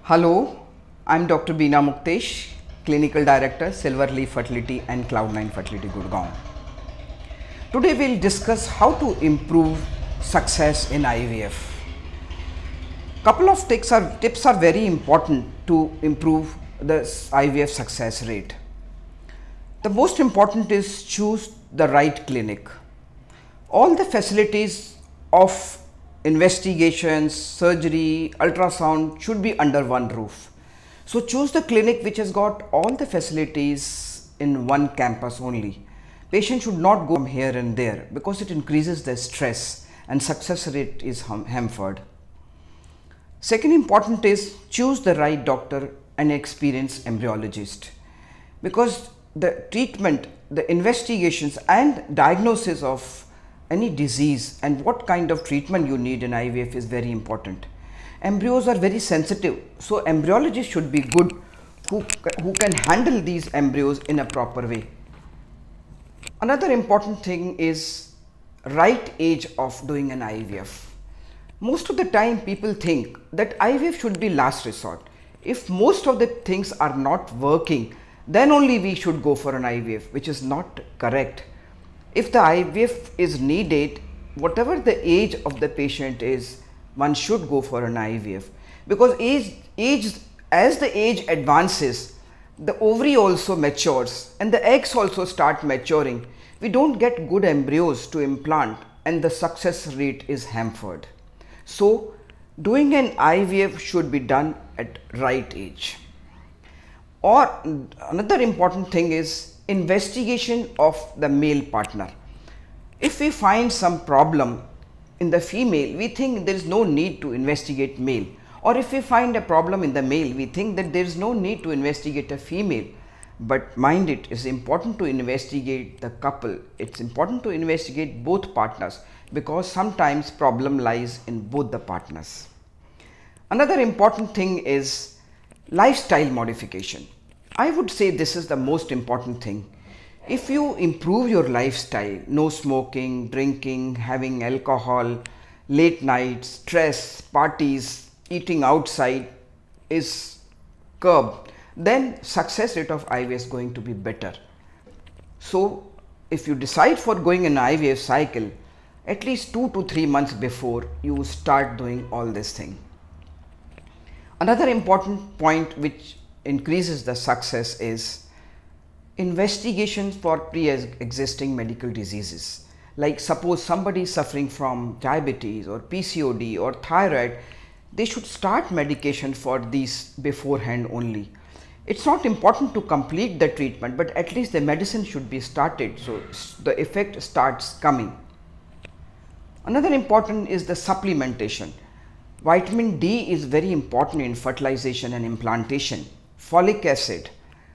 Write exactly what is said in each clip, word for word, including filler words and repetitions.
Hello, I'm Doctor Beena Muktesh, Clinical Director, Silverleaf Fertility and Cloud nine Fertility, Gurgaon. Today we'll discuss how to improve success in I V F. Couple of tips are, tips are very important to improve the I V F success rate. The most important is choose the right clinic. All the facilities of investigations, surgery, ultrasound should be under one roof. So choose the clinic which has got all the facilities in one campus only. Patient should not go here and there because it increases the stress and success rate is hampered. Second important is choose the right doctor and experienced embryologist, because the treatment, the investigations and diagnosis of any disease and what kind of treatment you need in I V F is very important. Embryos are very sensitive, so embryologists should be good who, who can handle these embryos in a proper way. Another important thing is right age of doing an I V F. Most of the time people think that I V F should be last resort. If most of the things are not working, then only we should go for an I V F, which is not correct. If the I V F is needed, whatever the age of the patient is, one should go for an I V F, because age, age, as the age advances, the ovary also matures and the eggs also start maturing. We don't get good embryos to implant and the success rate is hampered. So doing an I V F should be done at right age. Or another important thing is investigation of the male partner. If we find some problem in the female, we think there is no need to investigate male, or if we find a problem in the male, we think that there is no need to investigate a female. But mind it, is important to investigate the couple. It's important to investigate both partners, because sometimes problem lies in both the partners. Another important thing is lifestyle modification. I would say this is the most important thing. If you improve your lifestyle, no smoking, drinking, having alcohol, late nights, stress, parties, eating outside is curbed, then success rate of I V F is going to be better. So if you decide for going an I V F cycle, at least two to three months before you start doing all this thing. Another important point which increases the success is investigations for pre-existing medical diseases. Like suppose somebody is suffering from diabetes or P C O D or thyroid, they should start medication for these beforehand only. It's not important to complete the treatment, but at least the medicine should be started so the effect starts coming. Another important is the supplementation. Vitamin D is very important in fertilization and implantation. Folic acid,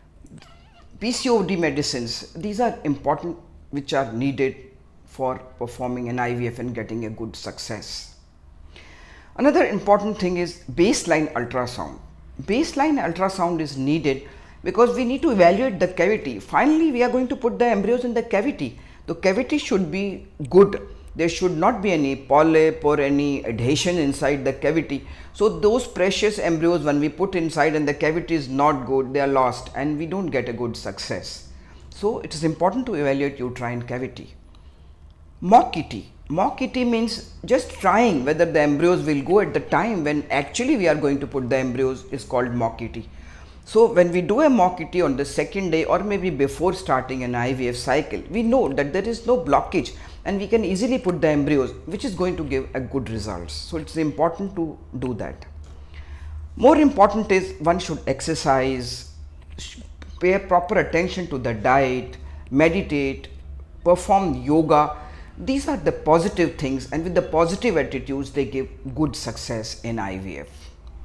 P C O D medicines, these are important which are needed for performing an I V F and getting a good success. Another important thing is baseline ultrasound. Baseline ultrasound is needed because we need to evaluate the cavity. Finally, we are going to put the embryos in the cavity. The cavity should be good. There should not be any polyp or any adhesion inside the cavity. So those precious embryos, when we put inside and the cavity is not good, they are lost and we don't get a good success. So it is important to evaluate uterine cavity. Mock E T. Mock E T means just trying whether the embryos will go at the time when actually we are going to put the embryos is called mock E T. So when we do a mock E T on the second day or maybe before starting an I V F cycle, we know that there is no blockage and we can easily put the embryos, which is going to give a good results. So it's important to do that. More important is one should exercise, pay proper attention to the diet, meditate, perform yoga. These are the positive things, and with the positive attitudes they give good success in I V F.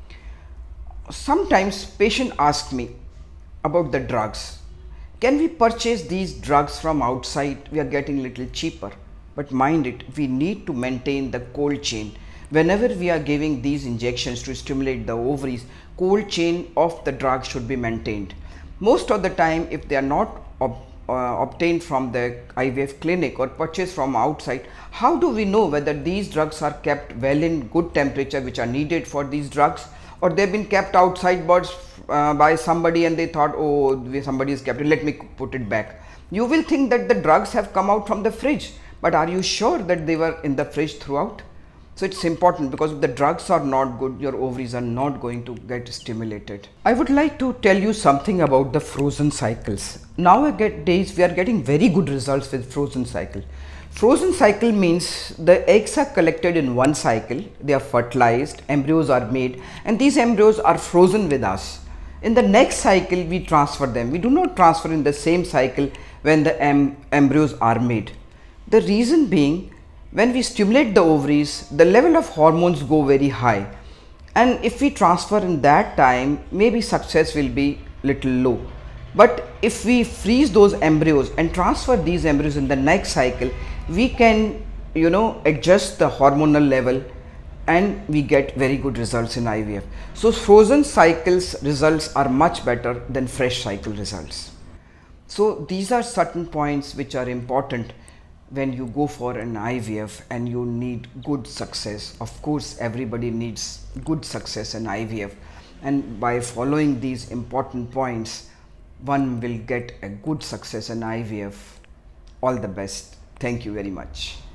Sometimes patient ask me about the drugs. Can we purchase these drugs from outside? We are getting little cheaper. But mind it, we need to maintain the cold chain. Whenever we are giving these injections to stimulate the ovaries, cold chain of the drug should be maintained. Most of the time, if they are not ob uh, obtained from the I V F clinic or purchased from outside, how do we know whether these drugs are kept well in good temperature which are needed for these drugs, or they've been kept outside birds uh, by somebody and they thought, oh, somebody is kept it, let me put it back. You will think that the drugs have come out from the fridge, but are you sure that they were in the fridge throughout? So it's important, because if the drugs are not good, your ovaries are not going to get stimulated. I would like to tell you something about the frozen cycles. Nowadays we are getting very good results with frozen cycle. Frozen cycle means the eggs are collected in one cycle, they are fertilized, embryos are made, and these embryos are frozen with us. In the next cycle we transfer them. We do not transfer in the same cycle when the em embryos are made. The reason being, when we stimulate the ovaries, the level of hormones go very high, and if we transfer in that time, maybe success will be little low. But if we freeze those embryos and transfer these embryos in the next cycle, we can, you know, adjust the hormonal level and we get very good results in I V F. So frozen cycles results are much better than fresh cycle results. So these are certain points which are important when you go for an I V F and you need good success. Of course, everybody needs good success in I V F, and by following these important points, one will get a good success in I V F. All the best. Thank you very much.